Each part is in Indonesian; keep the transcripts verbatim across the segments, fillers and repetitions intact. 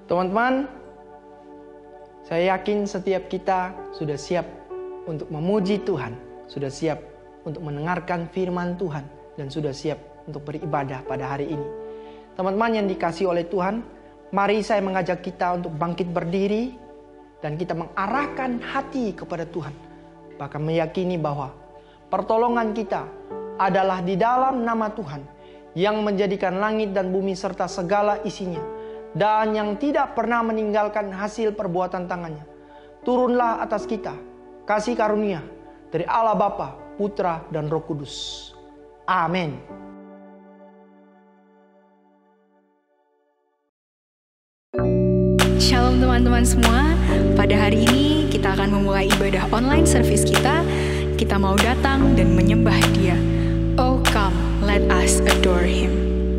Teman-teman, saya yakin setiap kita sudah siap untuk memuji Tuhan, sudah siap untuk mendengarkan firman Tuhan, dan sudah siap untuk beribadah pada hari ini. Teman-teman yang dikasihi oleh Tuhan, mari saya mengajak kita untuk bangkit berdiri dan kita mengarahkan hati kepada Tuhan. Bahkan meyakini bahwa pertolongan kita adalah di dalam nama Tuhan yang menjadikan langit dan bumi serta segala isinya, dan yang tidak pernah meninggalkan hasil perbuatan tangannya. Turunlah atas kita kasih karunia dari Allah Bapa, Putra, dan Roh Kudus. Amin. Shalom teman-teman semua. Pada hari ini kita akan memulai ibadah online service kita. Kita mau datang dan menyembah Dia. Oh come, let us adore Him.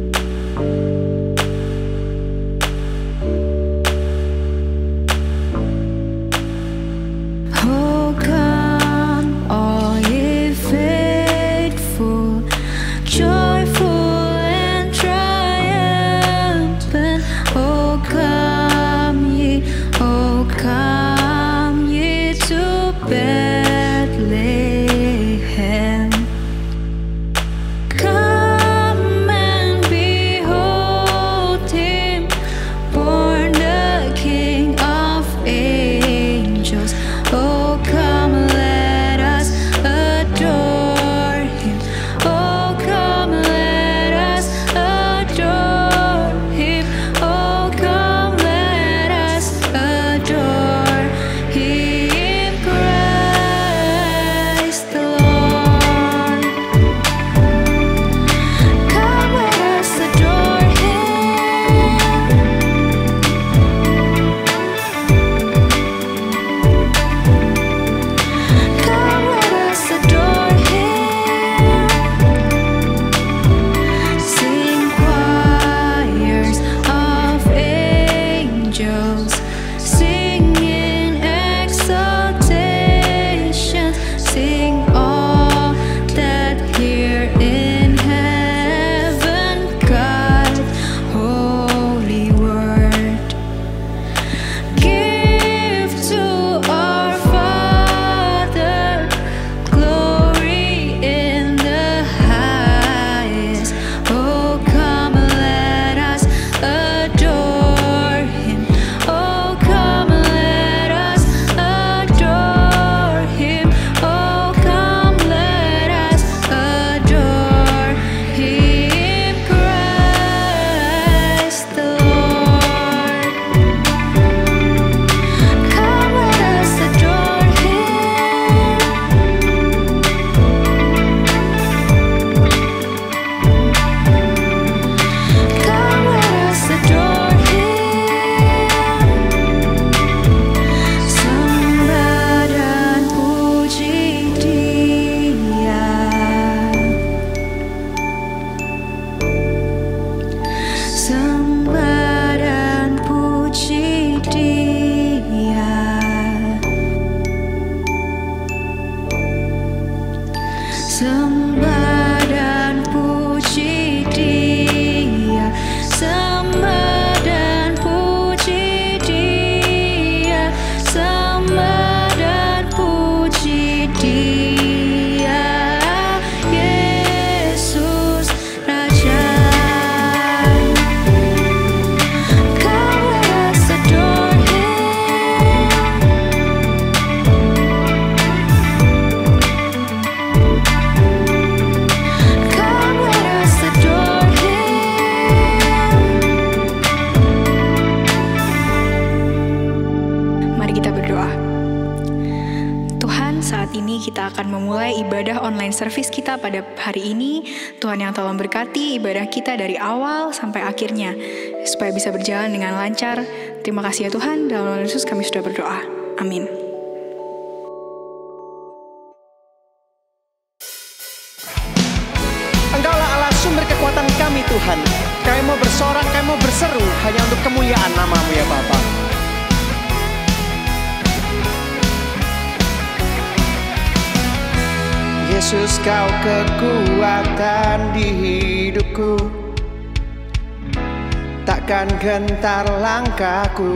Service kita pada hari ini. Tuhan yang tolong berkati ibadah kita dari awal sampai akhirnya, supaya bisa berjalan dengan lancar. Terima kasih ya Tuhan, dalam nama Yesus kami sudah berdoa. Amin. Engkaulah Allah sumber kekuatan kami Tuhan. Kami mau bersorak, kami mau berseru hanya untuk kemuliaan nama-Mu ya Bapa. Yesus, Kau kekuatan di hidupku. takkan gentar langkahku.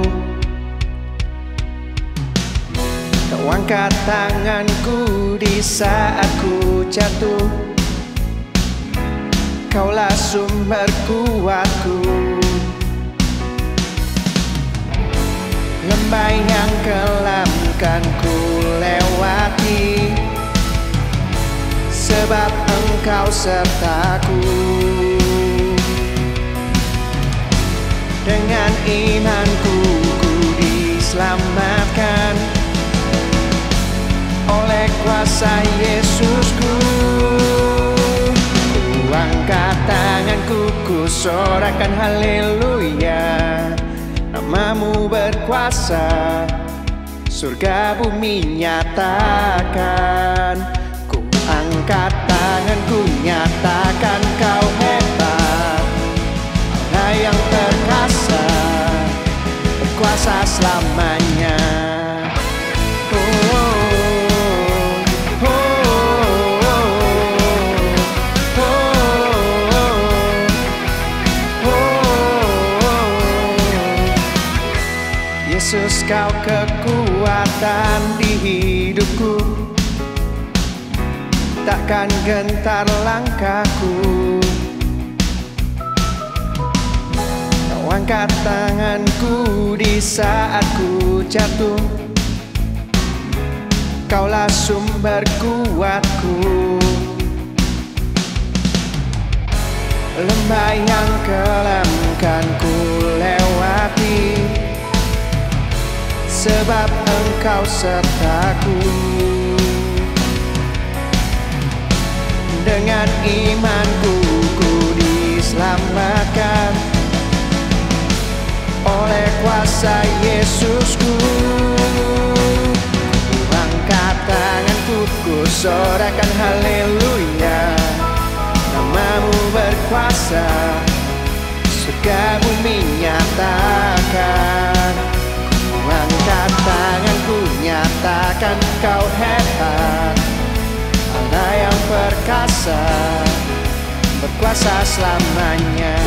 Kau angkat tanganku di saat ku jatuh, Kaulah sumber kuatku. Lembah yang kelam kan ku lewati, sebab Engkau sertaku. Dengan imanku ku diselamatkan oleh kuasa Yesusku. Ku angkat tanganku, ku sorakan haleluya. Namamu berkuasa, surga bumi nyatakan. Ku angkat tanganku, nyatakan Kau hebat, Allah yang perkasa, berkuasa selamanya. Yesus, Kau kekuatan di hidupku, takkan gentar langkahku. Kau angkat tanganku di saat ku jatuh, Kaulah sumber kuatku. Lembah yang kelam kan ku lewati, sebab Engkau sertaku. Dengan imanku ku diselamatkan oleh kuasa Yesusku. Ku angkat tanganku, ku sorakan haleluya. Namamu berkuasa, surga bumi nyatakan. Angkat tanganku, nyatakan Kau hebat, Allah yang perkasa, berkuasa selamanya.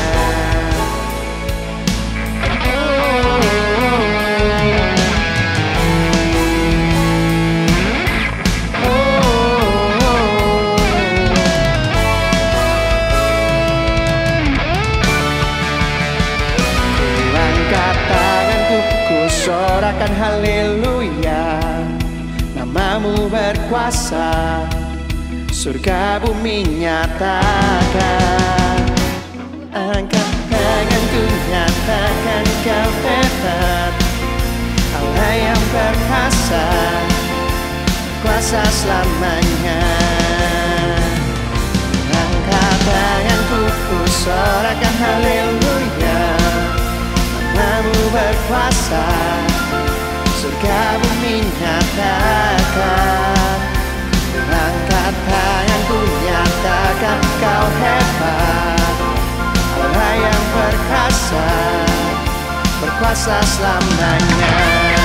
Sorakan haleluya, namamu berkuasa, surga bumi nyatakan. Angkat tanganku, nyatakan Kau hebat, Allah yang perkasa, kuasa selamanya. Angkat tanganku, ku sorakan haleluya, namamu berkuasa, surga bumi nyatakan. Angkat tanganku, nyatakan Kau hebat, Allah yang perkasa, berkuasa selamanya.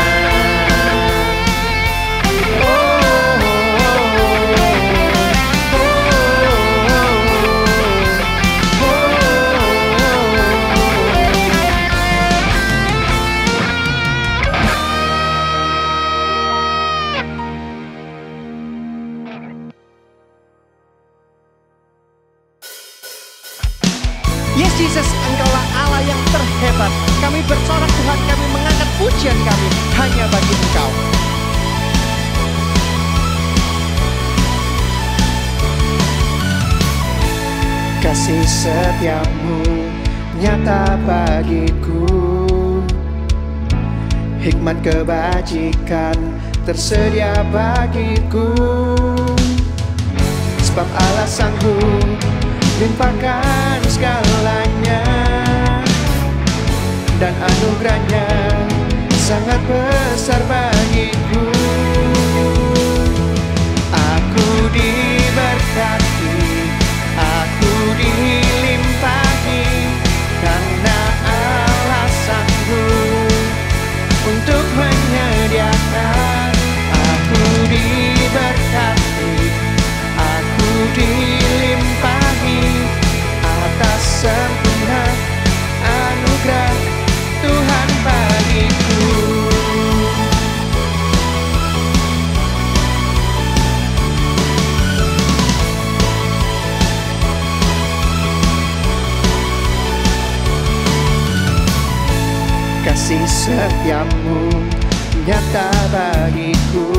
Yes Jesus, Engkaulah Allah yang terhebat. Kami bersorak Tuhan, kami mengangkat pujian kami hanya bagi Engkau. Kasih setiamu nyata bagiku, hikmat kebajikan tersedia bagiku. Sebab Allah sanggup limpahkan segalanya, dan anugerahnya sangat besar bagiku. Aku diberkati, aku dilimpahi, karena Allah sanggup untuk menyediakan. Aku diberkati, aku dilimpahi atas sempurna kasih setiamu nyata bagiku.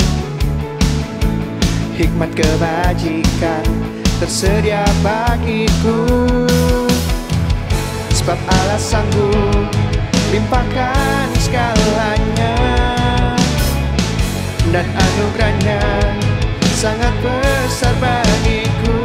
Hikmat kebajikan tersedia bagiku. Sebab Allah sanggup limpahkan segalanya, dan anugerahnya sangat besar bagiku.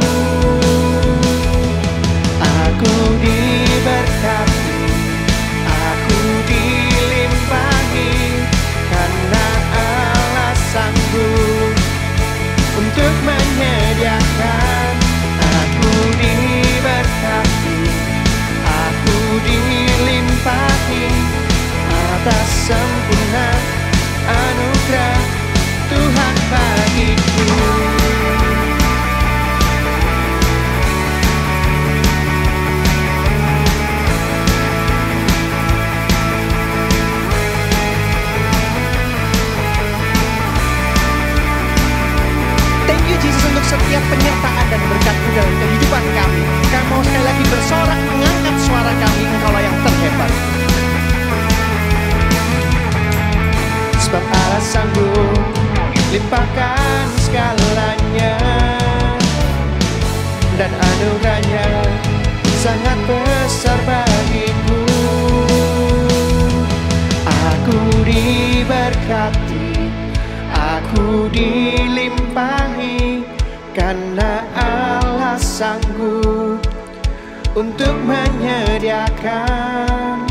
Aku diberkati, aku dilimpahi, karena Allah sanggup untuk menyediakan. Aku diberkati, aku dilimpahi atas sempurna anugerah Tuhan bagiku. Thank you Jesus untuk setiap penyertaan dan berkat-Mu dalam kehidupan kami. Kami mau sekali lagi bersorak mengangkat suara kami, Engkaulah yang terhebat. Sebab Allah sanggup limpahkan segalanya, dan anugerahnya sangat besar bagiku. Aku diberkati, aku dilimpahi, karena Allah sanggup untuk menyediakan.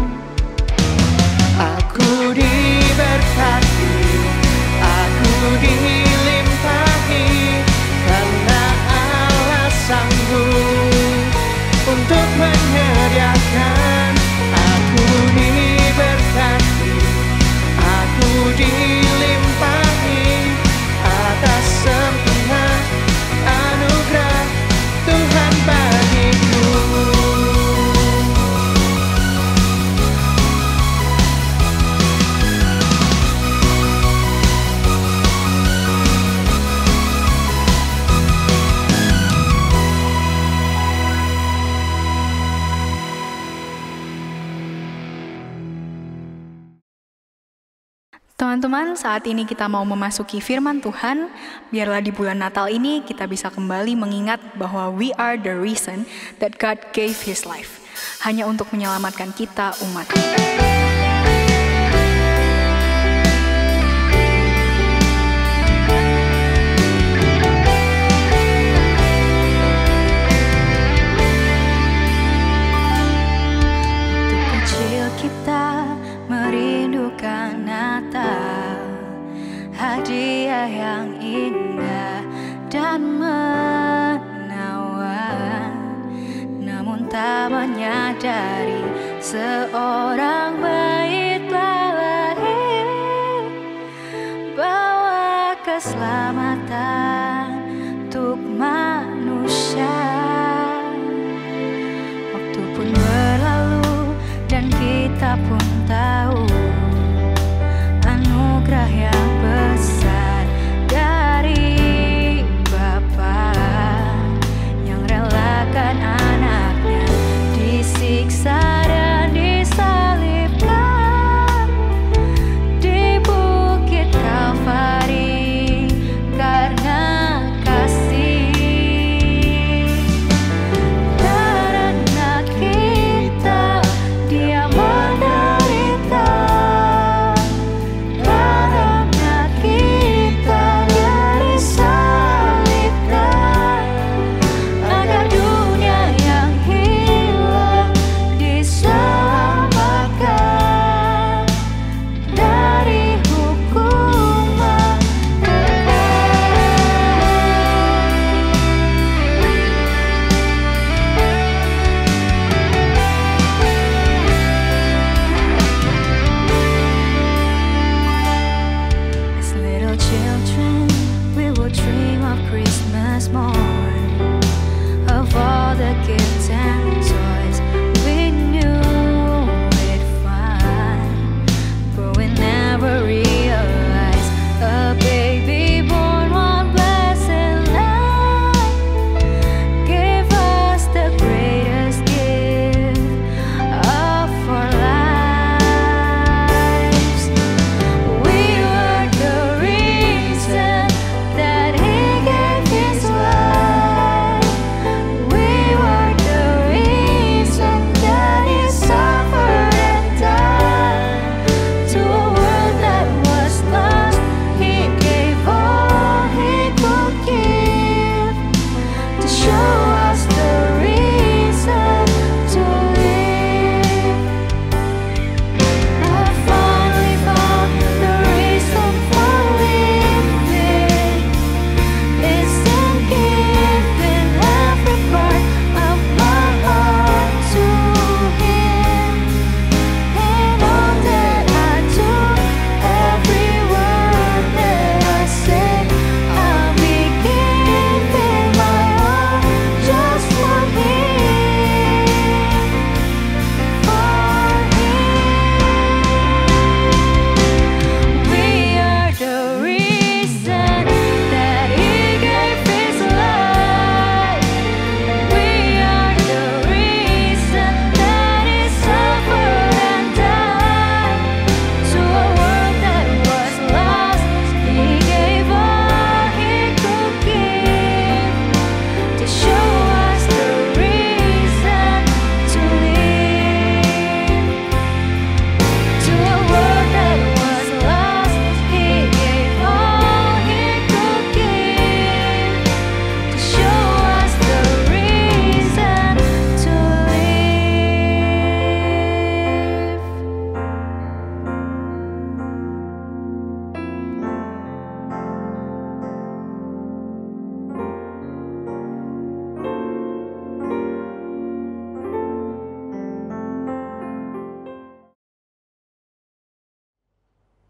Aku diberkati, aku dilimpahi, karena Allah sanggup untuk menyediakan. Aku diberkati, aku dilimpahi atas sempurna anugerah Tuhan bagiku. Teman-teman, saat ini kita mau memasuki firman Tuhan. Biarlah di bulan Natal ini kita bisa kembali mengingat bahwa we are the reason that God gave His life, hanya untuk menyelamatkan kita umat. Waktu kecil kita merindukan Natal, hadiah yang indah dan menawan. Namun tak menyadari seorang bayi telah lahir, bawa keselamatan untuk manusia. Waktu pun berlalu dan kita pun tahu anugerah yang besar dari Bapa yang relakan anaknya disiksa dan disalibkan di bukit Kalvari karena kasih. Karena kita Dia menderita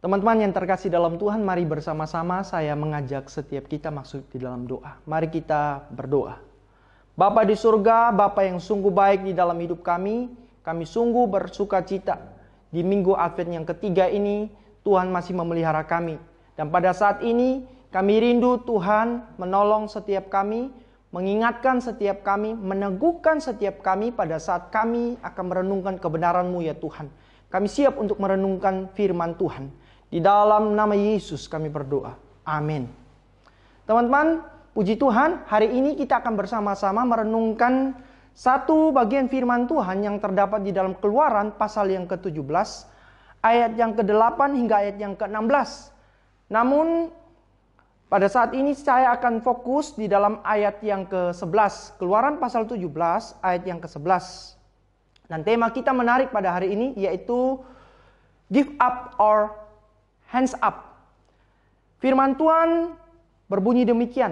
Teman-teman yang terkasih dalam Tuhan, mari bersama-sama saya mengajak setiap kita masuk di dalam doa. Mari kita berdoa. Bapa di surga, Bapa yang sungguh baik di dalam hidup kami, kami sungguh bersuka cita. Di minggu Advent yang ketiga ini, Tuhan masih memelihara kami. Dan pada saat ini, kami rindu Tuhan menolong setiap kami, mengingatkan setiap kami, meneguhkan setiap kami pada saat kami akan merenungkan kebenaran-Mu ya Tuhan. Kami siap untuk merenungkan firman Tuhan. Di dalam nama Yesus kami berdoa. Amin. Teman-teman, puji Tuhan, hari ini kita akan bersama-sama merenungkan satu bagian firman Tuhan yang terdapat di dalam Keluaran pasal yang ke tujuh belas, ayat yang ke delapan hingga ayat yang ke enam belas. Namun, pada saat ini saya akan fokus di dalam ayat yang ke sebelas. Keluaran pasal tujuh belas, ayat yang ke sebelas. Dan tema kita menarik pada hari ini yaitu give up or hands up. Firman Tuhan berbunyi demikian.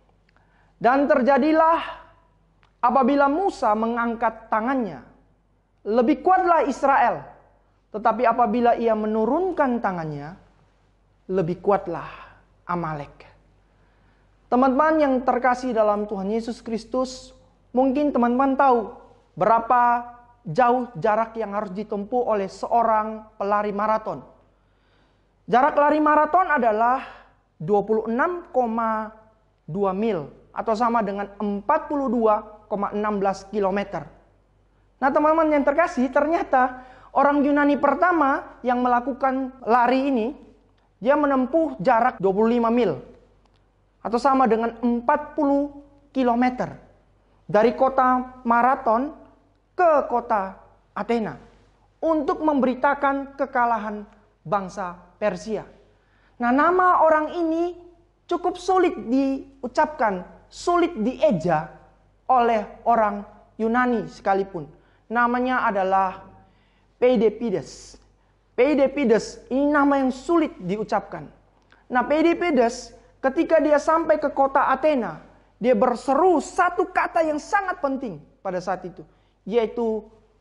Dan terjadilah apabila Musa mengangkat tangannya, lebih kuatlah Israel. Tetapi apabila ia menurunkan tangannya, lebih kuatlah Amalek. Teman-teman yang terkasih dalam Tuhan Yesus Kristus, mungkin teman-teman tahu berapa jauh jarak yang harus ditempuh oleh seorang pelari maraton. Jarak lari maraton adalah dua puluh enam koma dua mil atau sama dengan empat puluh dua koma satu enam kilometer. Nah teman-teman yang terkasih, ternyata orang Yunani pertama yang melakukan lari ini, dia menempuh jarak dua puluh lima mil atau sama dengan empat puluh kilometer dari kota Maraton ke kota Athena untuk memberitakan kekalahan bangsa Persia. Nah, nama orang ini cukup sulit diucapkan, sulit dieja oleh orang Yunani sekalipun. Namanya adalah Peidipides. Peidipides ini nama yang sulit diucapkan. Nah, Peidipides ketika dia sampai ke kota Athena, dia berseru satu kata yang sangat penting pada saat itu, yaitu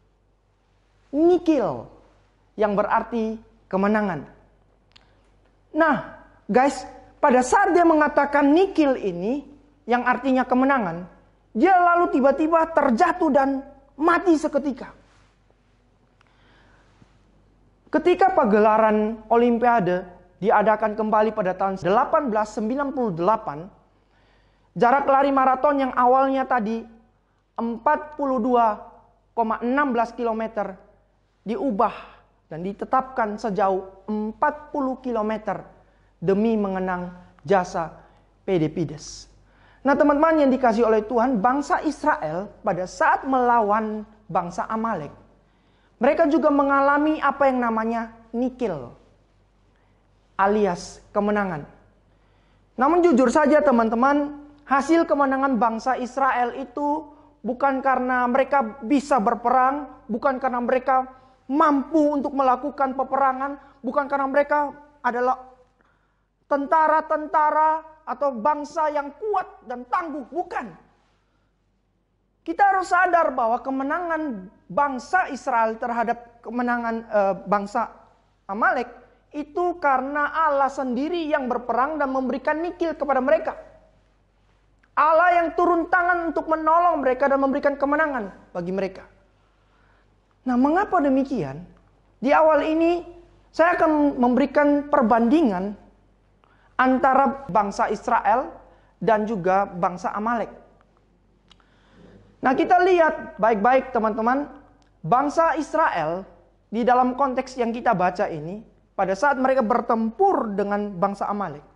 Nikil, yang berarti kemenangan. Nah, guys, pada saat dia mengatakan Nikil ini, yang artinya kemenangan, dia lalu tiba-tiba terjatuh dan mati seketika. Ketika pagelaran Olimpiade diadakan kembali pada tahun delapan belas sembilan puluh delapan, jarak lari maraton yang awalnya tadi empat puluh dua koma satu enam kilometer diubah dan ditetapkan sejauh empat puluh kilometer demi mengenang jasa Peidipides. Nah teman-teman yang dikasihi oleh Tuhan, bangsa Israel pada saat melawan bangsa Amalek, mereka juga mengalami apa yang namanya Nikil, alias kemenangan. Namun jujur saja teman-teman, hasil kemenangan bangsa Israel itu bukan karena mereka bisa berperang, bukan karena mereka mampu untuk melakukan peperangan, bukan karena mereka adalah tentara-tentara atau bangsa yang kuat dan tangguh, bukan. Kita harus sadar bahwa kemenangan bangsa Israel terhadap kemenangan e, bangsa Amalek itu karena Allah sendiri yang berperang dan memberikan nikil kepada mereka. Allah yang turun tangan untuk menolong mereka dan memberikan kemenangan bagi mereka. Nah, mengapa demikian? Di awal ini saya akan memberikan perbandingan antara bangsa Israel dan juga bangsa Amalek. Nah, kita lihat baik-baik teman-teman, bangsa Israel di dalam konteks yang kita baca ini, pada saat mereka bertempur dengan bangsa Amalek,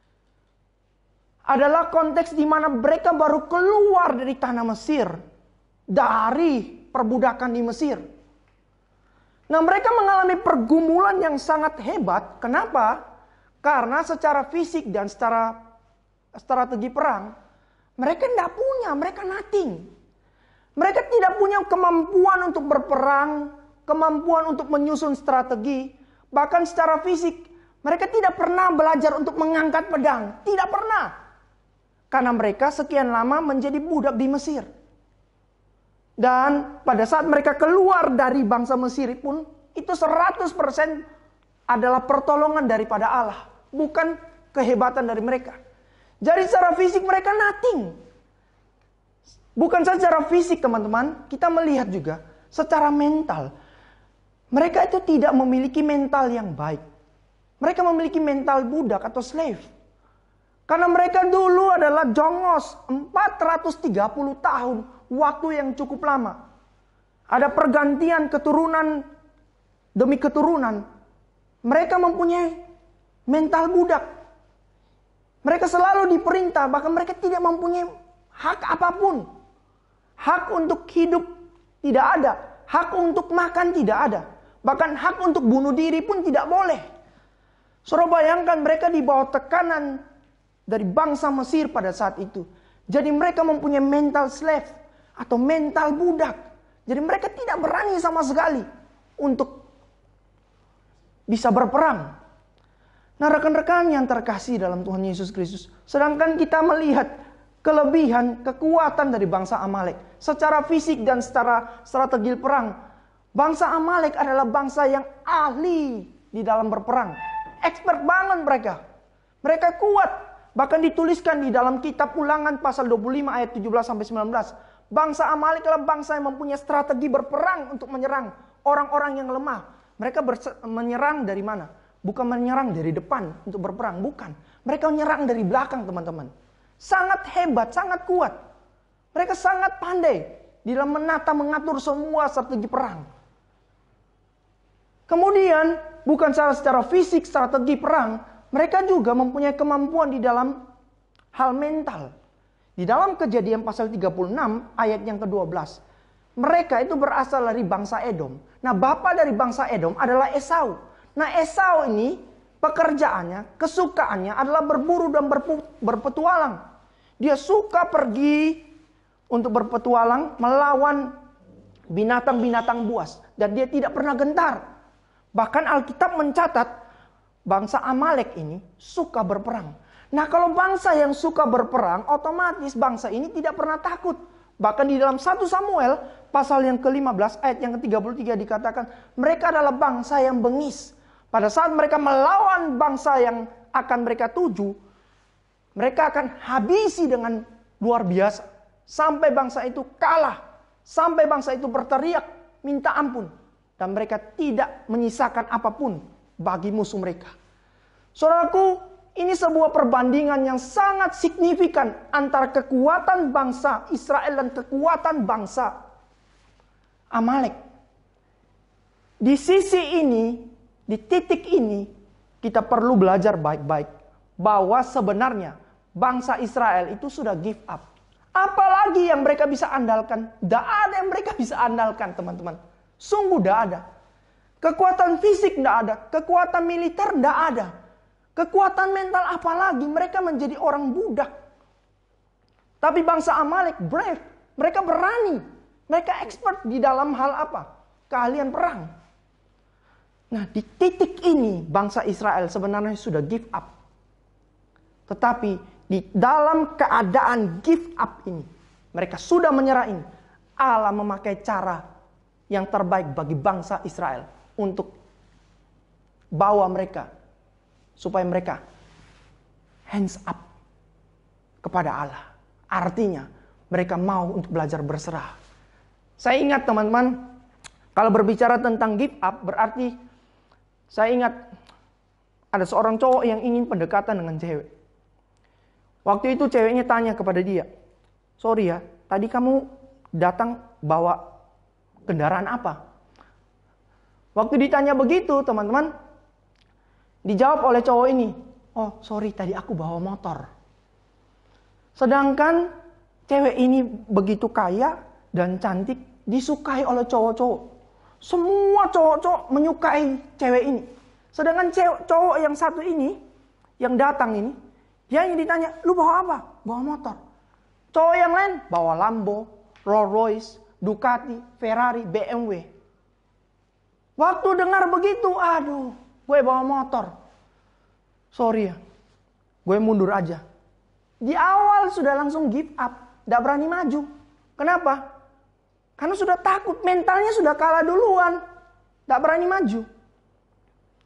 adalah konteks di mana mereka baru keluar dari tanah Mesir, dari perbudakan di Mesir. Nah, mereka mengalami pergumulan yang sangat hebat. Kenapa? Karena secara fisik dan secara strategi perang, mereka tidak punya, mereka nothing. Mereka tidak punya kemampuan untuk berperang, kemampuan untuk menyusun strategi. Bahkan secara fisik, mereka tidak pernah belajar untuk mengangkat pedang. Tidak pernah. Karena mereka sekian lama menjadi budak di Mesir. Dan pada saat mereka keluar dari bangsa Mesir pun, itu seratus persen adalah pertolongan daripada Allah, bukan kehebatan dari mereka. Jadi secara fisik mereka nothing. Bukan saja secara fisik teman-teman, kita melihat juga secara mental. Mereka itu tidak memiliki mental yang baik. Mereka memiliki mental budak atau slave. Karena mereka dulu adalah jongos empat ratus tiga puluh tahun, waktu yang cukup lama. Ada pergantian keturunan demi keturunan. Mereka mempunyai mental budak. Mereka selalu diperintah, bahkan mereka tidak mempunyai hak apapun. Hak untuk hidup tidak ada. Hak untuk makan tidak ada. Bahkan hak untuk bunuh diri pun tidak boleh. Saudara bayangkan mereka di bawah tekanan dari bangsa Mesir pada saat itu. Jadi mereka mempunyai mental slave atau mental budak. Jadi mereka tidak berani sama sekali untuk bisa berperang. Nah rekan-rekan yang terkasih dalam Tuhan Yesus Kristus, sedangkan kita melihat kelebihan, kekuatan dari bangsa Amalek secara fisik dan secara strategi perang. Bangsa Amalek adalah bangsa yang ahli di dalam berperang. Expert banget mereka. Mereka kuat. Bahkan dituliskan di dalam kitab Ulangan pasal dua puluh lima ayat tujuh belas sampai sembilan belas. Bangsa Amalek adalah bangsa yang mempunyai strategi berperang untuk menyerang orang-orang yang lemah. Mereka menyerang dari mana? Bukan menyerang dari depan untuk berperang, bukan. Mereka menyerang dari belakang, teman-teman. Sangat hebat, sangat kuat. Mereka sangat pandai di dalam menata, mengatur semua strategi perang. Kemudian, bukan secara, secara fisik, strategi perang, mereka juga mempunyai kemampuan di dalam hal mental. Di dalam Kejadian pasal tiga puluh enam ayat yang kedua belas. Mereka itu berasal dari bangsa Edom. Nah, bapak dari bangsa Edom adalah Esau. Nah, Esau ini pekerjaannya, kesukaannya adalah berburu dan berpetualang. Dia suka pergi untuk berpetualang melawan binatang-binatang buas. Dan dia tidak pernah gentar. Bahkan Alkitab mencatat bangsa Amalek ini suka berperang. Nah kalau bangsa yang suka berperang, otomatis bangsa ini tidak pernah takut. Bahkan di dalam satu Samuel pasal yang ke lima belas ayat yang ke tiga puluh tiga dikatakan mereka adalah bangsa yang bengis. Pada saat mereka melawan bangsa yang akan mereka tuju, mereka akan habisi dengan luar biasa. Sampai bangsa itu kalah. Sampai bangsa itu berteriak minta ampun. Dan mereka tidak menyisakan apapun bagi musuh mereka. Saudaraku, ini sebuah perbandingan yang sangat signifikan antara kekuatan bangsa Israel dan kekuatan bangsa Amalek. Di sisi ini, di titik ini, kita perlu belajar baik-baik bahwa sebenarnya bangsa Israel itu sudah give up. Apalagi yang mereka bisa andalkan? Tidak ada yang mereka bisa andalkan, teman-teman. Sungguh tidak ada. Kekuatan fisik tidak ada. Kekuatan militer tidak ada. Kekuatan mental apalagi. Mereka menjadi orang budak. Tapi bangsa Amalek brave. Mereka berani. Mereka expert di dalam hal apa? Keahlian perang. Nah di titik ini bangsa Israel sebenarnya sudah give up. Tetapi di dalam keadaan give up ini. Mereka sudah menyerah ini. Allah memakai cara yang terbaik bagi bangsa Israel untuk bawa mereka supaya mereka hands up kepada Allah. Artinya mereka mau untuk belajar berserah. Saya ingat teman-teman, kalau berbicara tentang give up berarti saya ingat ada seorang cowok yang ingin pendekatan dengan cewek. Waktu itu ceweknya tanya kepada dia, "Sorry ya, tadi kamu datang bawa kendaraan apa?" Waktu ditanya begitu teman-teman, dijawab oleh cowok ini, "Oh sorry tadi aku bawa motor." Sedangkan cewek ini begitu kaya dan cantik, disukai oleh cowok-cowok. Semua cowok-cowok menyukai cewek ini. Sedangkan cewek, cowok yang satu ini, yang datang ini, dia yang ditanya, "Lu bawa apa?" "Bawa motor." Cowok yang lain bawa Lambo, Rolls Royce, Ducati, Ferrari, B M W. Waktu dengar begitu, aduh, gue bawa motor. Sorry ya, gue mundur aja. Di awal sudah langsung give up, gak berani maju. Kenapa? Karena sudah takut, mentalnya sudah kalah duluan. Gak berani maju.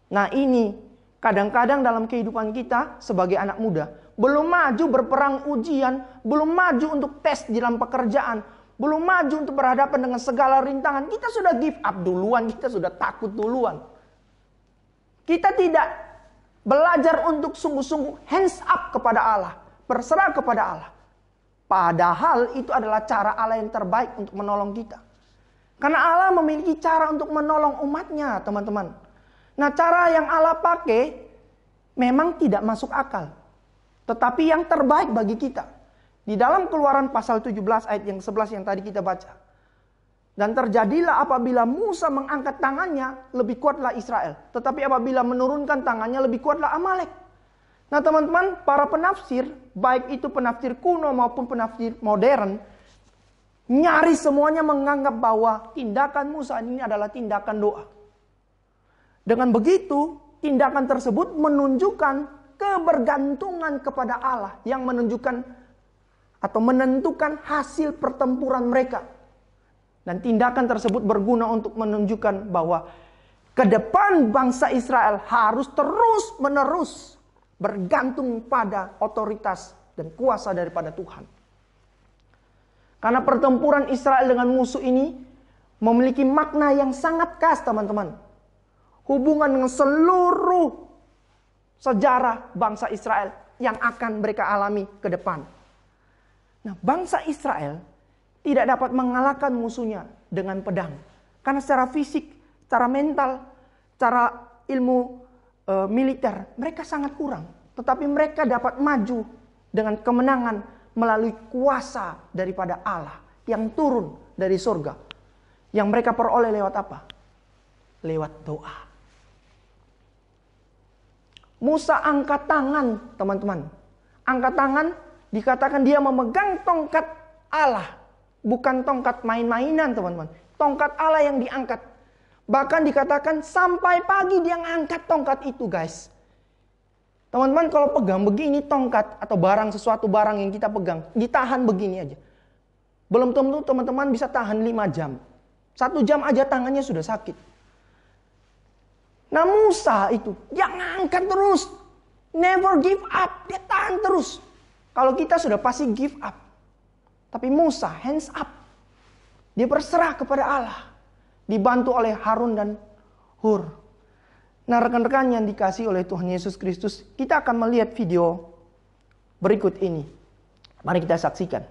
Nah ini kadang-kadang dalam kehidupan kita sebagai anak muda, belum maju berperang ujian, belum maju untuk tes di dalam pekerjaan, belum maju untuk berhadapan dengan segala rintangan, kita sudah give up duluan, kita sudah takut duluan. Kita tidak belajar untuk sungguh-sungguh hands up kepada Allah, berserah kepada Allah. Padahal itu adalah cara Allah yang terbaik untuk menolong kita. Karena Allah memiliki cara untuk menolong umatnya, teman-teman. Nah, cara yang Allah pakai memang tidak masuk akal. Tetapi yang terbaik bagi kita. Di dalam Keluaran pasal tujuh belas ayat yang sebelas yang tadi kita baca. Dan terjadilah apabila Musa mengangkat tangannya, lebih kuatlah Israel. Tetapi apabila menurunkan tangannya, lebih kuatlah Amalek. Nah teman-teman, para penafsir, baik itu penafsir kuno maupun penafsir modern, nyaris semuanya menganggap bahwa tindakan Musa ini adalah tindakan doa. Dengan begitu, tindakan tersebut menunjukkan kebergantungan kepada Allah yang menunjukkan atau menentukan hasil pertempuran mereka. Dan tindakan tersebut berguna untuk menunjukkan bahwa ke depan bangsa Israel harus terus-menerus bergantung pada otoritas dan kuasa daripada Tuhan. Karena pertempuran Israel dengan musuh ini memiliki makna yang sangat khas, teman-teman. Hubungan dengan seluruh sejarah bangsa Israel yang akan mereka alami ke depan. Nah, bangsa Israel tidak dapat mengalahkan musuhnya dengan pedang. Karena secara fisik, secara mental, secara ilmu e, militer, mereka sangat kurang. Tetapi mereka dapat maju dengan kemenangan melalui kuasa daripada Allah yang turun dari surga. Yang mereka peroleh lewat apa? Lewat doa. Musa angkat tangan, teman-teman. Angkat tangan, dikatakan dia memegang tongkat Allah. Bukan tongkat main-mainan, teman-teman. Tongkat Allah yang diangkat. Bahkan dikatakan sampai pagi dia ngangkat tongkat itu, guys. Teman-teman, kalau pegang begini tongkat atau barang, sesuatu barang yang kita pegang, ditahan begini aja. Belum tentu teman-teman bisa tahan lima jam. Satu jam aja tangannya sudah sakit. Nah Musa itu, dia ngangkat terus. Never give up, dia tahan terus. Kalau kita sudah pasti give up. Tapi Musa hands up. Dia berserah kepada Allah. Dibantu oleh Harun dan Hur. Nah rekan-rekan yang dikasih oleh Tuhan Yesus Kristus, kita akan melihat video berikut ini. Mari kita saksikan.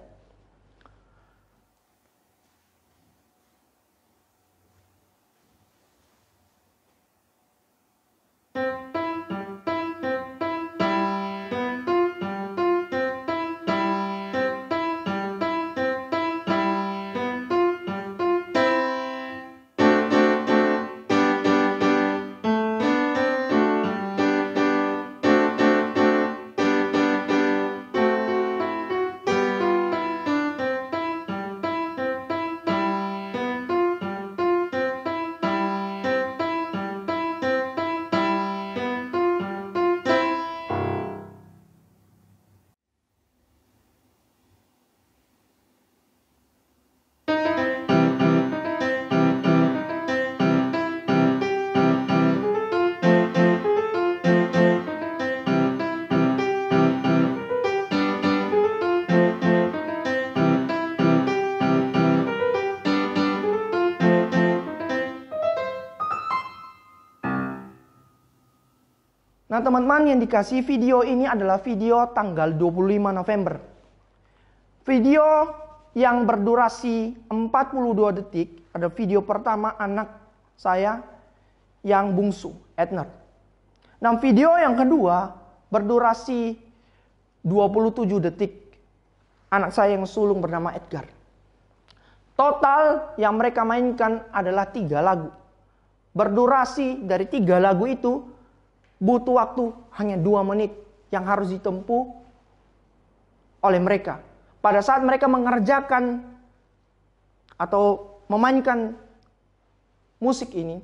Nah teman-teman yang dikasih video ini adalah video tanggal dua puluh lima November. Video yang berdurasi empat puluh dua detik. Ada video pertama anak saya yang bungsu, Edner. Nah video yang kedua berdurasi dua puluh tujuh detik. Anak saya yang sulung bernama Edgar. Total yang mereka mainkan adalah tiga lagu. Berdurasi dari tiga lagu itu butuh waktu hanya dua menit yang harus ditempuh oleh mereka. Pada saat mereka mengerjakan atau memainkan musik ini,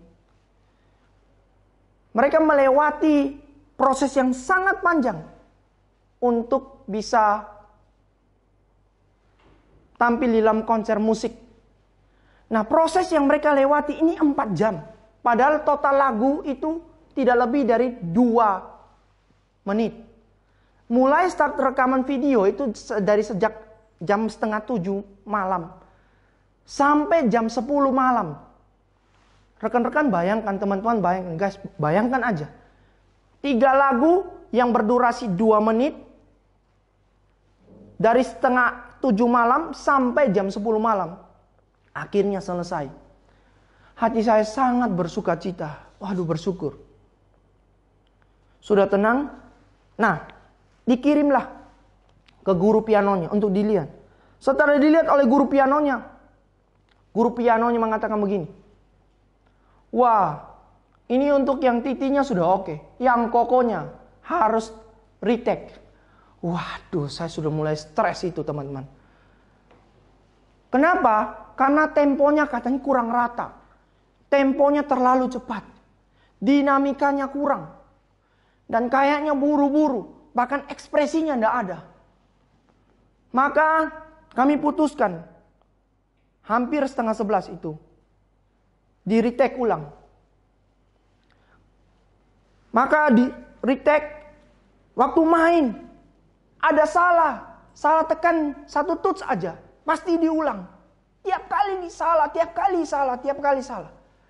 mereka melewati proses yang sangat panjang untuk bisa tampil di dalam konser musik. Nah proses yang mereka lewati ini empat jam. Padahal total lagu itu tidak lebih dari dua menit. Mulai start rekaman video itu dari sejak jam setengah tujuh malam sampai jam sepuluh malam. Rekan-rekan bayangkan, teman-teman bayangkan, guys, bayangkan aja. Tiga lagu yang berdurasi dua menit. Dari setengah tujuh malam sampai jam sepuluh malam. Akhirnya selesai. Hati saya sangat bersuka cita. Waduh, bersyukur. Sudah tenang. Nah, dikirimlah ke guru pianonya untuk dilihat. Setelah dilihat oleh guru pianonya, guru pianonya mengatakan begini. Wah, ini untuk yang titinya sudah oke. Yang kokonya harus retake. Waduh, saya sudah mulai stres itu, teman-teman. Kenapa? Karena temponya katanya kurang rata. Temponya terlalu cepat. Dinamikanya kurang. Dan kayaknya buru-buru. Bahkan ekspresinya tidak ada. Maka kami putuskan. Hampir setengah sebelas itu. Di retake ulang. Maka di retake. Waktu main. Ada salah. Salah tekan satu tuts aja. Pasti diulang. Tiap kali salah, tiap kali salah, tiap kali salah.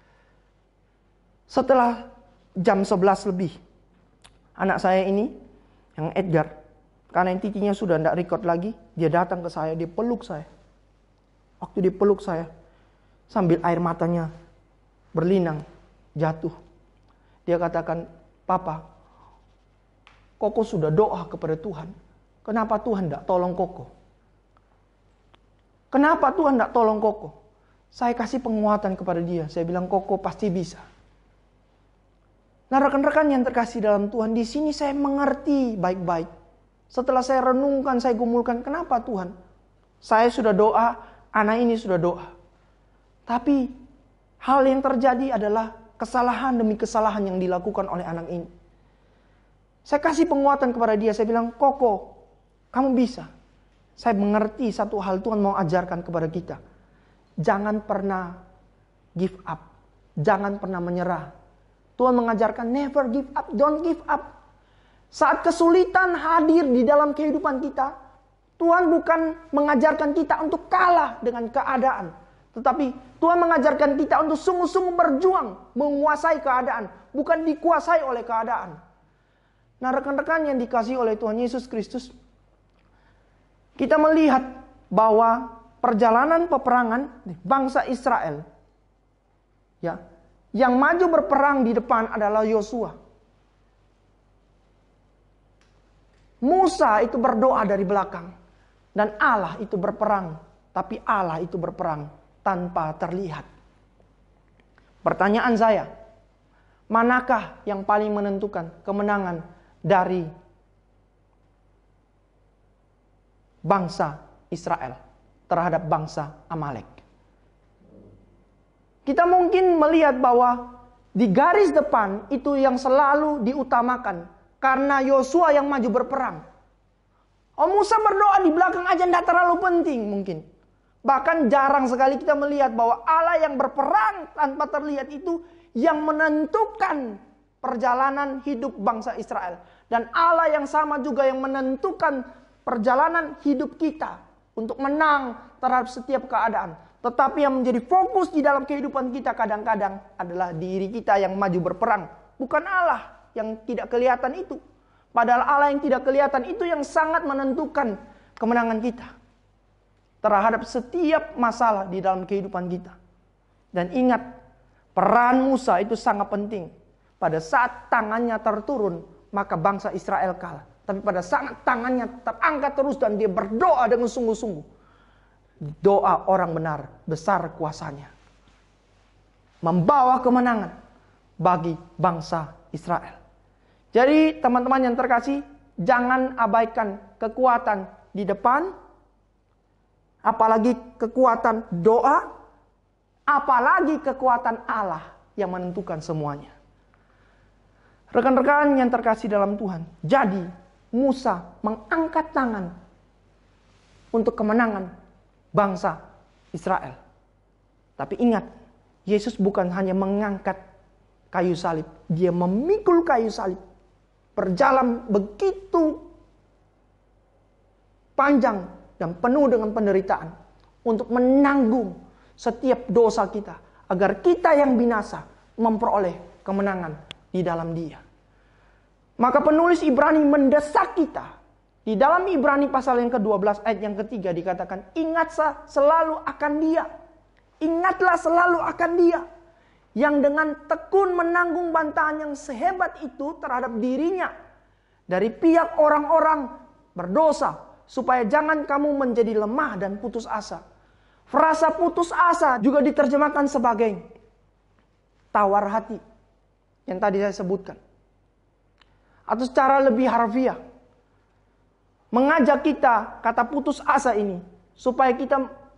Setelah jam sebelas lebih. Anak saya ini, yang Edgar. Karena intinya sudah tidak record lagi. Dia datang ke saya, dia peluk saya. Waktu dia peluk saya. Sambil air matanya berlinang, jatuh. Dia katakan, Papa, Koko sudah doa kepada Tuhan. Kenapa Tuhan tidak tolong Koko? Kenapa Tuhan tidak tolong Koko? Saya kasih penguatan kepada dia. Saya bilang, Koko pasti bisa. Nah, rekan-rekan yang terkasih dalam Tuhan, di sini saya mengerti baik-baik. Setelah saya renungkan, saya gumulkan, kenapa Tuhan? Saya sudah doa, anak ini sudah doa. Tapi hal yang terjadi adalah kesalahan demi kesalahan yang dilakukan oleh anak ini. Saya kasih penguatan kepada dia. Saya bilang, Koko, kamu bisa. Saya mengerti satu hal Tuhan mau ajarkan kepada kita. Jangan pernah give up. Jangan pernah menyerah. Tuhan mengajarkan never give up, don't give up. Saat kesulitan hadir di dalam kehidupan kita, Tuhan bukan mengajarkan kita untuk kalah dengan keadaan. Tetapi Tuhan mengajarkan kita untuk sungguh-sungguh berjuang, menguasai keadaan, bukan dikuasai oleh keadaan. Nah, rekan-rekan yang dikasihi oleh Tuhan Yesus Kristus, kita melihat bahwa perjalanan peperangan bangsa Israel, ya, yang maju berperang di depan adalah Yosua. Musa itu berdoa dari belakang. Dan Allah itu berperang. Tapi Allah itu berperang tanpa terlihat. Pertanyaan saya, manakah yang paling menentukan kemenangan dari bangsa Israel terhadap bangsa Amalek? Kita mungkin melihat bahwa di garis depan itu yang selalu diutamakan. Karena Yosua yang maju berperang. Oh, Musa berdoa di belakang aja tidak terlalu penting mungkin. Bahkan jarang sekali kita melihat bahwa Allah yang berperang tanpa terlihat itu yang menentukan perjalanan hidup bangsa Israel. Dan Allah yang sama juga yang menentukan perjalanan hidup kita untuk menang terhadap setiap keadaan. Tetapi yang menjadi fokus di dalam kehidupan kita kadang-kadang adalah diri kita yang maju berperang. Bukan Allah yang tidak kelihatan itu. Padahal Allah yang tidak kelihatan itu yang sangat menentukan kemenangan kita terhadap setiap masalah di dalam kehidupan kita. Dan ingat, peran Musa itu sangat penting. Pada saat tangannya terturun, maka bangsa Israel kalah. Tapi pada saat tangannya terangkat terus dan dia berdoa dengan sungguh-sungguh, doa orang benar, besar kuasanya. Membawa kemenangan bagi bangsa Israel. Jadi teman-teman yang terkasih, jangan abaikan kekuatan di depan. Apalagi kekuatan doa. Apalagi kekuatan Allah yang menentukan semuanya. Rekan-rekan yang terkasih dalam Tuhan. Jadi Musa mengangkat tangan untuk kemenangan bangsa Israel. Tapi ingat, Yesus bukan hanya mengangkat kayu salib. Dia memikul kayu salib. Berjalan begitu panjang dan penuh dengan penderitaan untuk menanggung setiap dosa kita, agar kita yang binasa memperoleh kemenangan di dalam Dia. Maka penulis Ibrani mendesak kita. Di dalam Ibrani pasal yang kedua belas ayat yang ketiga dikatakan, ingatlah selalu akan Dia. Ingatlah selalu akan Dia. Yang dengan tekun menanggung bantahan yang sehebat itu terhadap dirinya dari pihak orang-orang berdosa, supaya jangan kamu menjadi lemah dan putus asa. Frasa putus asa juga diterjemahkan sebagai tawar hati, yang tadi saya sebutkan. Atau secara lebih harfiah, mengajak kita kata putus asa ini, supaya kita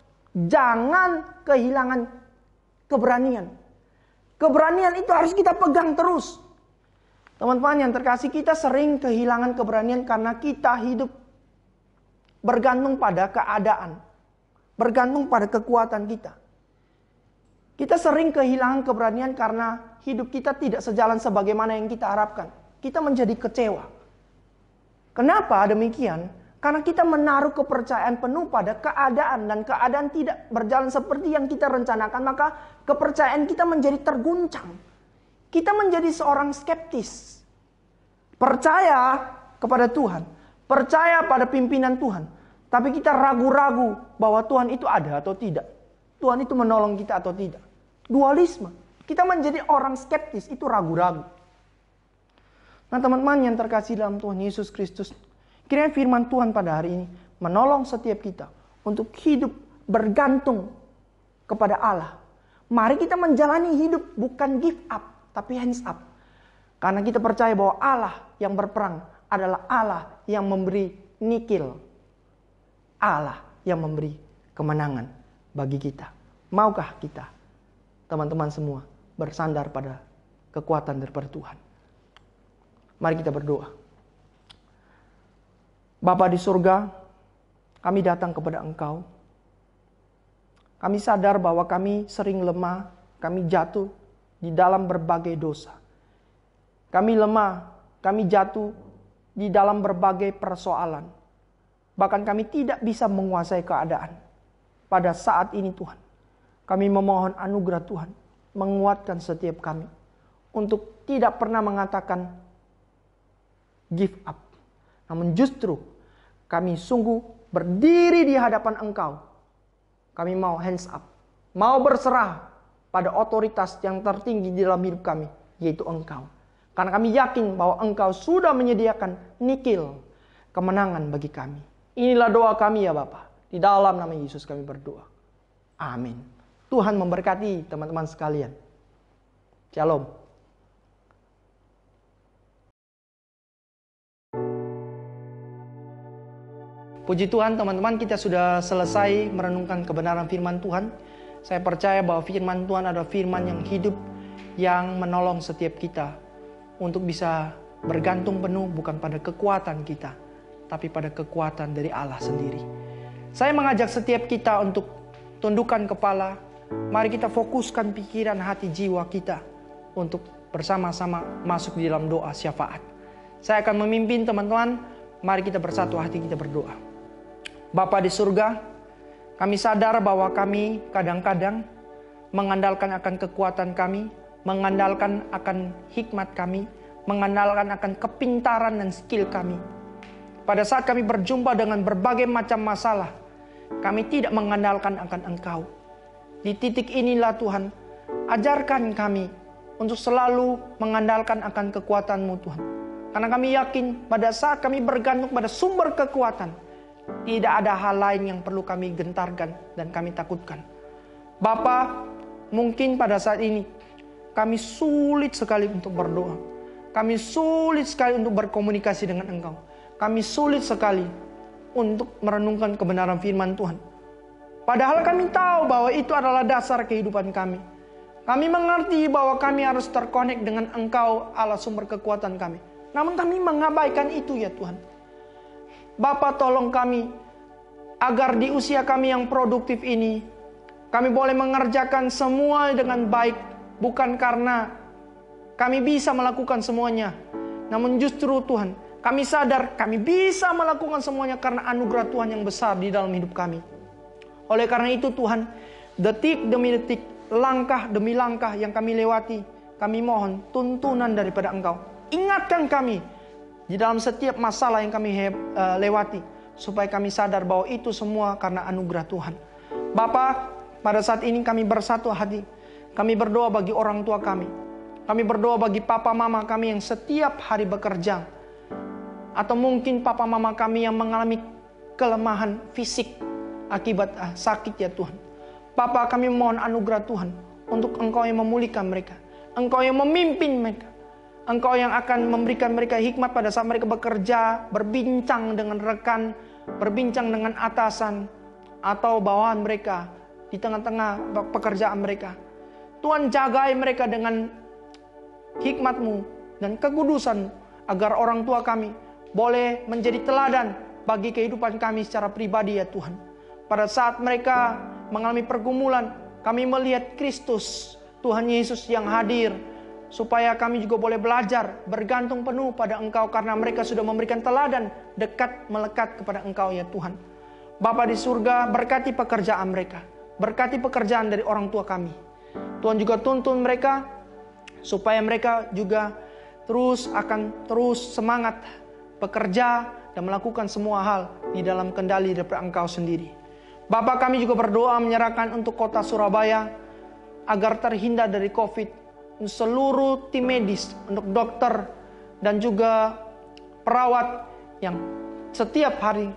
jangan kehilangan keberanian. Keberanian itu harus kita pegang terus. Teman-teman yang terkasih, kita sering kehilangan keberanian karena kita hidup bergantung pada keadaan, bergantung pada kekuatan kita. Kita sering kehilangan keberanian karena hidup kita tidak sejalan sebagaimana yang kita harapkan. Kita menjadi kecewa. Kenapa demikian? Karena kita menaruh kepercayaan penuh pada keadaan, dan keadaan tidak berjalan seperti yang kita rencanakan, maka kepercayaan kita menjadi terguncang. Kita menjadi seorang skeptis. Percaya kepada Tuhan, percaya pada pimpinan Tuhan, tapi kita ragu-ragu bahwa Tuhan itu ada atau tidak. Tuhan itu menolong kita atau tidak. Dualisme. Kita menjadi orang skeptis, itu ragu-ragu. Nah teman-teman yang terkasih dalam Tuhan Yesus Kristus, kiranya firman Tuhan pada hari ini menolong setiap kita untuk hidup bergantung kepada Allah. Mari kita menjalani hidup bukan give up, tapi hands up. Karena kita percaya bahwa Allah yang berperang adalah Allah yang memberi nikil. Allah yang memberi kemenangan bagi kita. Maukah kita, teman-teman semua, bersandar pada kekuatan daripada Tuhan? Mari kita berdoa. Bapa di surga, kami datang kepada Engkau. Kami sadar bahwa kami sering lemah, kami jatuh di dalam berbagai dosa. Kami lemah, kami jatuh di dalam berbagai persoalan. Bahkan kami tidak bisa menguasai keadaan. Pada saat ini Tuhan, kami memohon anugerah Tuhan, menguatkan setiap kami untuk tidak pernah mengatakan give up. Namun justru kami sungguh berdiri di hadapan Engkau. Kami mau hands up. Mau berserah pada otoritas yang tertinggi di dalam hidup kami, yaitu Engkau. Karena kami yakin bahwa Engkau sudah menyediakan nikil kemenangan bagi kami. Inilah doa kami ya Bapa. Di dalam nama Yesus kami berdoa. Amin. Tuhan memberkati teman-teman sekalian. Shalom. Puji Tuhan teman-teman, kita sudah selesai merenungkan kebenaran firman Tuhan. Saya percaya bahwa firman Tuhan adalah firman yang hidup, yang menolong setiap kita untuk bisa bergantung penuh bukan pada kekuatan kita, tapi pada kekuatan dari Allah sendiri. Saya mengajak setiap kita untuk tundukkan kepala. Mari kita fokuskan pikiran, hati, jiwa kita untuk bersama-sama masuk di dalam doa syafaat. Saya akan memimpin teman-teman. Mari kita bersatu hati, kita berdoa. Bapa di surga, kami sadar bahwa kami kadang-kadang mengandalkan akan kekuatan kami, mengandalkan akan hikmat kami, mengandalkan akan kepintaran dan skill kami. Pada saat kami berjumpa dengan berbagai macam masalah, kami tidak mengandalkan akan Engkau. Di titik inilah Tuhan, ajarkan kami untuk selalu mengandalkan akan kekuatan-Mu Tuhan. Karena kami yakin pada saat kami bergantung pada sumber kekuatan, tidak ada hal lain yang perlu kami gentarkan dan kami takutkan. Bapa, mungkin pada saat ini kami sulit sekali untuk berdoa. Kami sulit sekali untuk berkomunikasi dengan Engkau. Kami sulit sekali untuk merenungkan kebenaran firman Tuhan. Padahal kami tahu bahwa itu adalah dasar kehidupan kami. Kami mengerti bahwa kami harus terkonek dengan Engkau, Allah sumber kekuatan kami. Namun kami mengabaikan itu ya Tuhan. Bapa, tolong kami agar di usia kami yang produktif ini, kami boleh mengerjakan semua dengan baik, bukan karena kami bisa melakukan semuanya. Namun justru Tuhan, kami sadar kami bisa melakukan semuanya karena anugerah Tuhan yang besar di dalam hidup kami. Oleh karena itu Tuhan, detik demi detik, langkah demi langkah yang kami lewati, kami mohon tuntunan daripada Engkau. Ingatkan kami di dalam setiap masalah yang kami uh, lewati, supaya kami sadar bahwa itu semua karena anugerah Tuhan. Bapa, pada saat ini kami bersatu hati. Kami berdoa bagi orang tua kami. Kami berdoa bagi papa mama kami yang setiap hari bekerja. Atau mungkin papa mama kami yang mengalami kelemahan fisik akibat ah, sakit ya Tuhan. Bapa, kami mohon anugerah Tuhan untuk Engkau yang memulihkan mereka. Engkau yang memimpin mereka. Engkau yang akan memberikan mereka hikmat pada saat mereka bekerja, berbincang dengan rekan, berbincang dengan atasan, atau bawahan mereka di tengah-tengah pekerjaan mereka. Tuhan, jagai mereka dengan hikmat-Mu dan kekudusan-Mu, agar orang tua kami boleh menjadi teladan bagi kehidupan kami secara pribadi ya Tuhan. Pada saat mereka mengalami pergumulan, kami melihat Kristus, Tuhan Yesus yang hadir, supaya kami juga boleh belajar bergantung penuh pada Engkau, karena mereka sudah memberikan teladan dekat melekat kepada Engkau ya Tuhan. Bapa di surga, berkati pekerjaan mereka, berkati pekerjaan dari orang tua kami. Tuhan juga tuntun mereka supaya mereka juga terus akan terus semangat bekerja dan melakukan semua hal di dalam kendali daripada Engkau sendiri. Bapa, kami juga berdoa menyerahkan untuk kota Surabaya agar terhindar dari COVID. Seluruh tim medis, untuk dokter dan juga perawat yang setiap hari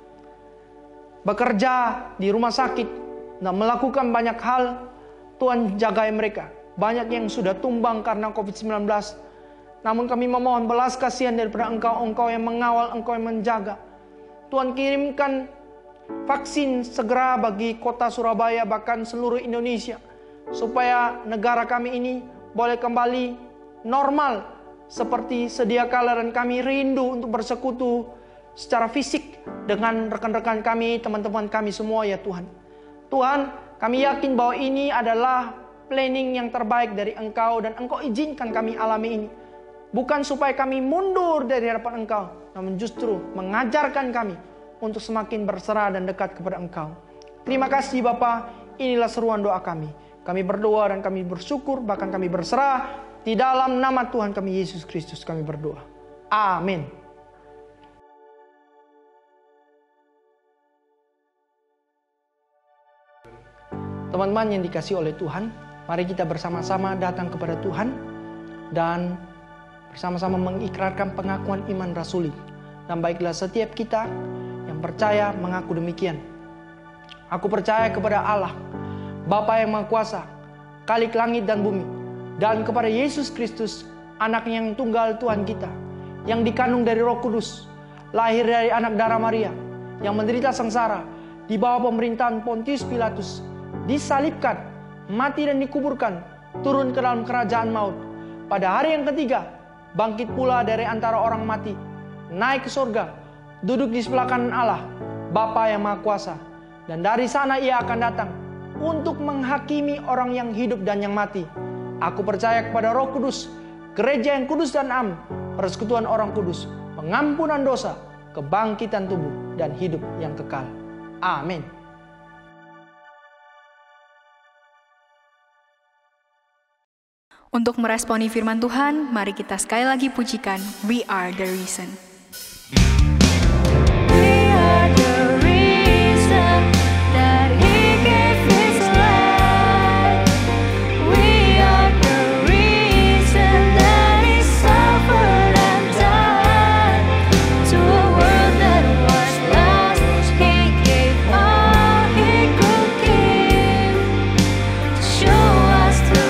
bekerja di rumah sakit dan melakukan banyak hal, Tuhan jagai mereka. Banyak yang sudah tumbang karena covid sembilan belas. Namun kami memohon belas kasihan daripada Engkau, Engkau yang mengawal, Engkau yang menjaga. Tuhan, kirimkan vaksin segera bagi kota Surabaya, bahkan seluruh Indonesia, supaya negara kami ini boleh kembali normal seperti sedia kala, dan kami rindu untuk bersekutu secara fisik dengan rekan-rekan kami, teman-teman kami semua ya Tuhan. Tuhan, kami yakin bahwa ini adalah planning yang terbaik dari Engkau, dan Engkau izinkan kami alami ini. Bukan supaya kami mundur dari hadapan Engkau, namun justru mengajarkan kami untuk semakin berserah dan dekat kepada Engkau. Terima kasih Bapa, inilah seruan doa kami. Kami berdoa dan kami bersyukur, bahkan kami berserah. Di dalam nama Tuhan kami Yesus Kristus kami berdoa. Amin. Teman-teman yang dikasihi oleh Tuhan, mari kita bersama-sama datang kepada Tuhan dan bersama-sama mengikrarkan pengakuan iman rasuli. Dan baiklah setiap kita yang percaya mengaku demikian. Aku percaya kepada Allah, Bapa yang Maha Kuasa, Khalik langit dan bumi, dan kepada Yesus Kristus, Anaknya yang tunggal Tuhan kita, yang dikandung dari Roh Kudus, lahir dari anak darah Maria, yang menderita sengsara di bawah pemerintahan Pontius Pilatus, disalibkan, mati dan dikuburkan, turun ke dalam kerajaan maut. Pada hari yang ketiga, bangkit pula dari antara orang mati, naik ke surga, duduk di sebelah kanan Allah, Bapa yang Maha Kuasa. Dan dari sana ia akan datang untuk menghakimi orang yang hidup dan yang mati. Aku percaya kepada Roh Kudus, gereja yang kudus dan am, persekutuan orang kudus, pengampunan dosa, kebangkitan tubuh, dan hidup yang kekal. Amin. Untuk meresponi firman Tuhan, mari kita sekali lagi pujikan We Are The Reason. We are the reason that He gave His life. We are the reason that He suffered and died. To a world that was lost, He gave all He could give, to show us the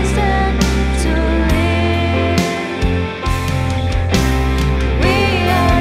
reason to live. We are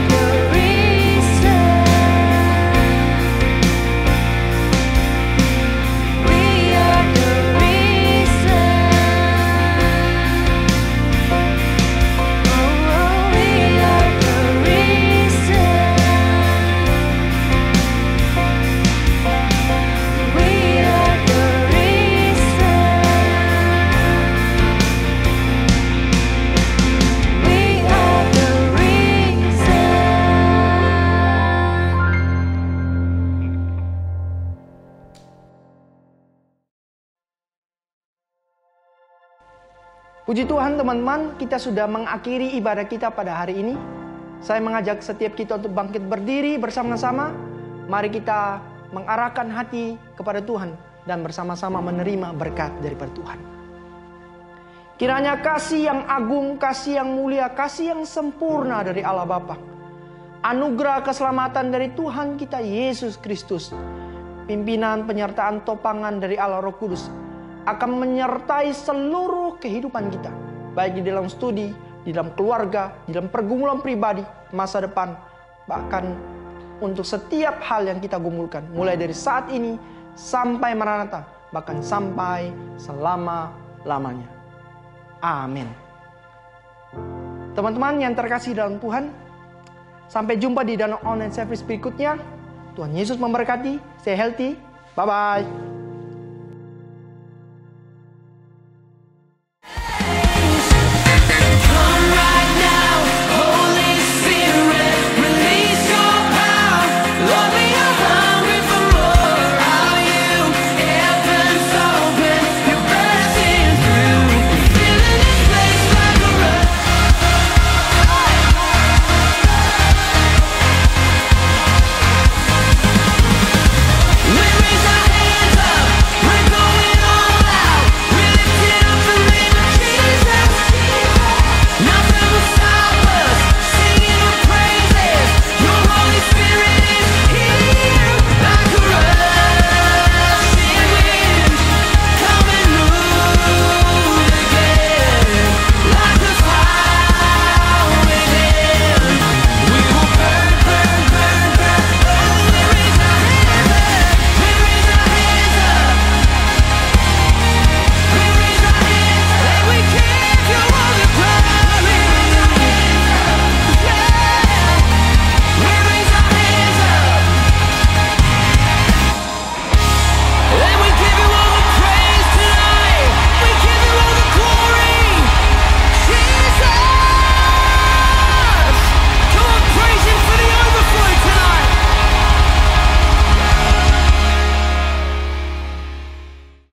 Puji Tuhan teman-teman, kita sudah mengakhiri ibadah kita pada hari ini. Saya mengajak setiap kita untuk bangkit berdiri bersama-sama. Mari kita mengarahkan hati kepada Tuhan dan bersama-sama menerima berkat daripada Tuhan. Kiranya kasih yang agung, kasih yang mulia, kasih yang sempurna dari Allah Bapa, anugerah keselamatan dari Tuhan kita Yesus Kristus, pimpinan penyertaan topangan dari Allah Roh Kudus akan menyertai seluruh kehidupan kita, baik di dalam studi, di dalam keluarga, di dalam pergumulan pribadi, masa depan, bahkan untuk setiap hal yang kita gumulkan, mulai dari saat ini sampai Maranatha, bahkan sampai selama-lamanya. Amin. Teman-teman yang terkasih dalam Tuhan, sampai jumpa di Danau Online Service berikutnya. Tuhan Yesus memberkati. Stay healthy. Bye-bye.